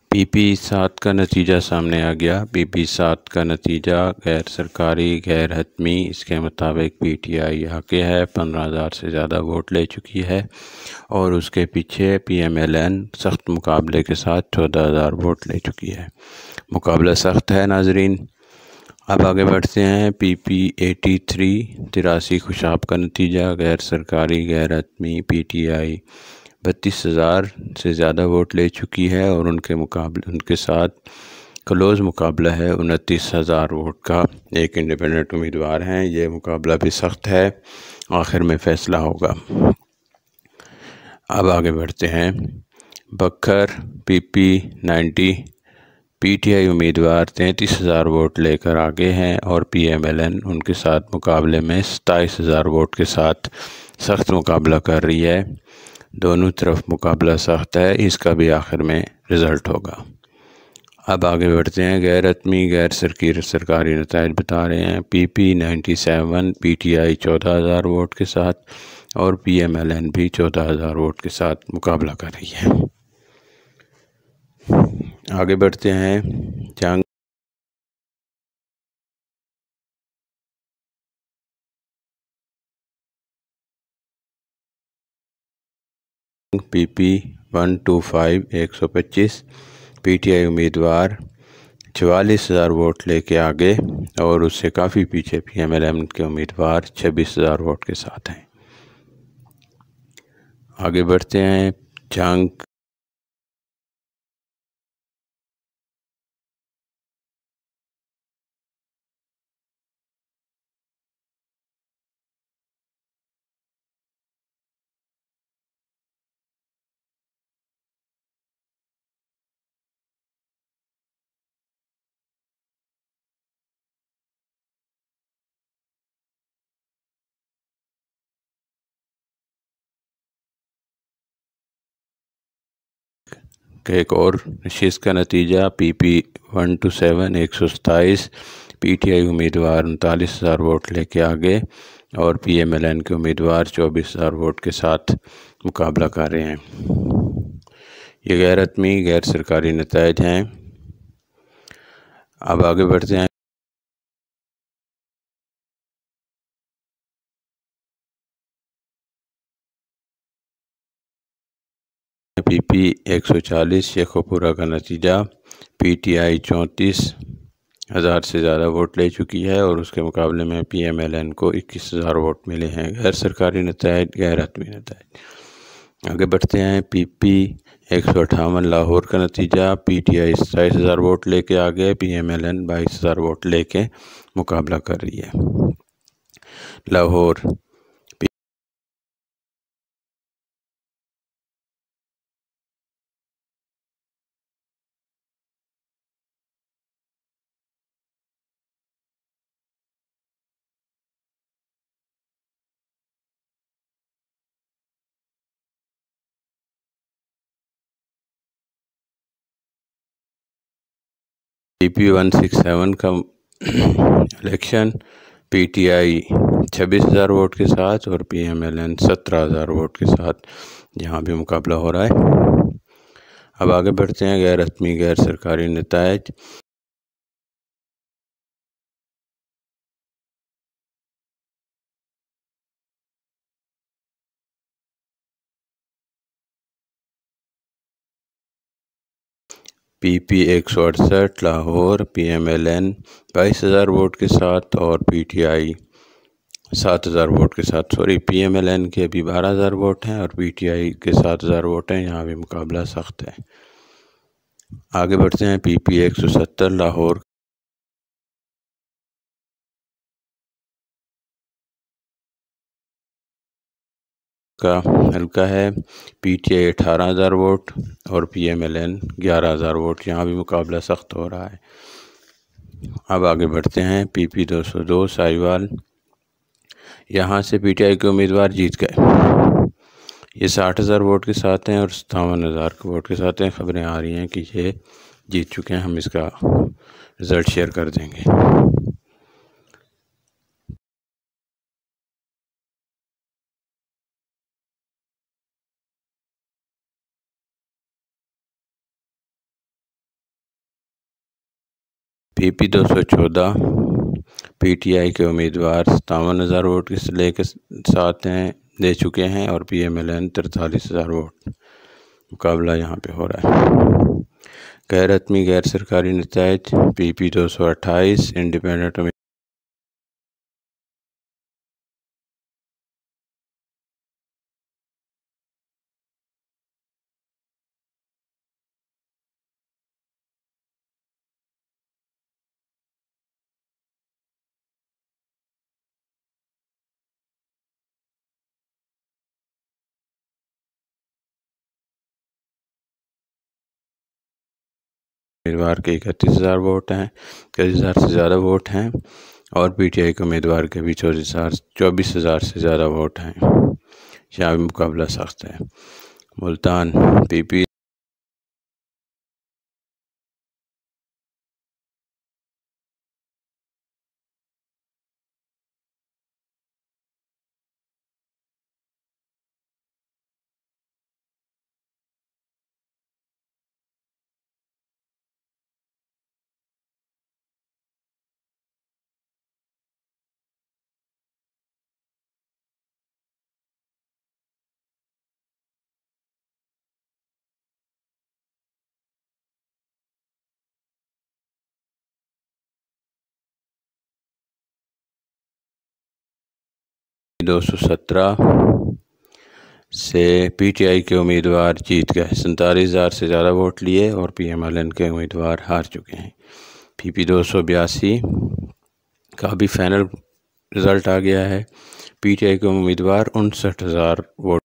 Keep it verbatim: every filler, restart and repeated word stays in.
پی پی سات کا نتیجہ سامنے آ گیا۔ پی پی سات کا نتیجہ غیر سرکاری غیر حتمی، اس کے مطابق پی ٹی آئی آگے ہے، پندرہ ہزار سے زیادہ ووٹ لے چکی ہے، اور اس کے پیچھے پی ایم ایل این سخت مقابلے کے ساتھ چودہ ہزار ووٹ لے چکی ہے۔ مقابلہ سخت ہے ناظرین۔ اب آگے بڑھتے ہیں۔ پی پی ایٹی تھری تراسی خوشاب کا نتیجہ غیر سرکاری غیر حتمی پی ٹی آئی بتیس ہزار سے زیادہ ووٹ لے چکی ہے، اور ان کے مقابلے ان کے ساتھ کلوز مقابلہ ہے انتیس ہزار ووٹ کا۔ ایک انڈیپینڈنٹ امیدوار ہیں، یہ مقابلہ بھی سخت ہے، آخر میں فیصلہ ہوگا۔ اب آگے بڑھتے ہیں۔ بکھر پی پی نائنٹی پی ٹی آئی امیدوار تینتیس ہزار ووٹ لے کر آگے ہیں، اور پی ایم ایل این ان کے ساتھ مقابلے میں ستائیس ہزار ووٹ کے ساتھ سخت مقابلہ کر رہی ہے۔ دونوں طرف مقابلہ سخت ہے، اس کا بھی آخر میں رزلٹ ہوگا۔ اب آگے بڑھتے ہیں۔ غیر حتمی غیر سرکاری نتائج بتا رہے ہیں۔ P P ninety seven P T I چودہ ہزار ووٹ کے ساتھ، اور پی ایم ایل این بھی چودہ ہزار ووٹ کے ساتھ مقابلہ کر رہی ہے۔ آگے بڑھتے ہیں۔ Jhang P P one two five ایک سو پچیس پی ٹی آئی امیدوار چوالیس ہزار ووٹ لے کے آگے، اور اس سے کافی پیچھے پی ایم ایل این کے امیدوار چھبیس ہزار ووٹ کے ساتھ ہیں۔ آگے بڑھتے ہیں۔ جنگ کا ایک اور نشست کا نتیجہ P P one two seven ایک سو ستائیس پی ٹی آئی امیدوار انتالیس ہزار ووٹ لے کے آگے، اور پی ایم ایل این کے امیدوار چوبیس ہزار ووٹ کے ساتھ مقابلہ کر رہے ہیں۔ یہ غیر حتمی غیر سرکاری نتائج ہیں۔ اب آگے بڑھتے ہیں۔ پی پی ایک سو چالیس شیخو پورہ کا نتیجہ پی ٹی آئی چونتیس ہزار سے زیادہ ووٹ لے چکی ہے، اور اس کے مقابلے میں پی ایم ایل این کو اکیس ہزار ووٹ ملے ہیں۔ غیر سرکاری نتائج غیر حتمی نتائج۔ آگے بڑھتے ہیں۔ پی پی ایک سو اٹھاون لاہور کا نتیجہ پی ٹی آئی ستائیس ہزار ووٹ لے کے آگے، پی ایم ایل این بائیس ہزار ووٹ لے کے مقابلہ کر رہی ہے۔ Lahore P P one six seven کا الیکشن پی ٹی آئی چھبیس ہزار ووٹ کے ساتھ، اور پی ایم ایل این سترہ ہزار ووٹ کے ساتھ یہاں بھی مقابلہ ہو رہا ہے۔ اب آگے بڑھتے ہیں۔ غیر حتمی غیر سرکاری نتائج۔ پی پی ایک سو اڑسٹھ Lahore P M L N بائیس ہزار ووٹ کے ساتھ، اور پی ٹی آئی سات ہزار ووٹ کے ساتھ sorry P M L N کے بھی بارہ ہزار ووٹ ہیں، اور پی ٹی آئی کے سات ہزار ووٹ ہیں۔ یہاں بھی مقابلہ سخت ہے۔ آگے بڑھتے ہیں۔ پی پی ایک سو ستر لاہور کا حلقہ ہے، پی ٹی آئی اٹھارہ ہزار ووٹ، اور پی ایم ایل این گیارہ ہزار ووٹ۔ یہاں بھی مقابلہ سخت ہو رہا ہے۔ اب آگے بڑھتے ہیں۔ پی پی دو سو دو سائیوال، یہاں سے پی ٹی آئی کے امیدوار جیت گئے، یہ ساٹھ ہزار ووٹ کے ساتھ ہیں، اور ستاون ہزار ووٹ کے ساتھ ہیں۔ خبریں آ رہی ہیں کہ یہ جیت چکے ہیں، ہم اس کا رزلٹ شیئر کر دیں گے۔ پی پی دو سو چودہ پی ٹی آئی کے امیدوار ستاون ہزار ووٹ کے لے کے ساتھ ہیں دے چکے ہیں، اور پی ایم ایل این ترتالیس ہزار ووٹ مقابلہ یہاں پہ ہو رہا ہے۔ غیر حتمی غیر سرکاری نتائج پی پی دو سو اٹھائیس انڈیپینڈنٹ امیدوار کے اکتیس ہزار ووٹ ہیں اکتیس ہزار سے زیادہ ووٹ ہیں، اور پی ٹی آئی کے امیدوار کے بھی چوبیس ہزار چوبیس ہزار سے زیادہ ووٹ ہیں۔ یہاں بھی مقابلہ سخت ہے۔ ملتان پی پی دو سو سترہ سے پی ٹی آئی کے امیدوار جیت گئے، سینتالیس ہزار سے زیادہ ووٹ لیے، اور پی ایم ایل این کے امیدوار ہار چکے ہیں۔ پی پی دو سو بیاسی کا بھی فائنل رزلٹ آ گیا ہے۔ پی ٹی آئی کے امیدوار انسٹھ ہزار ووٹ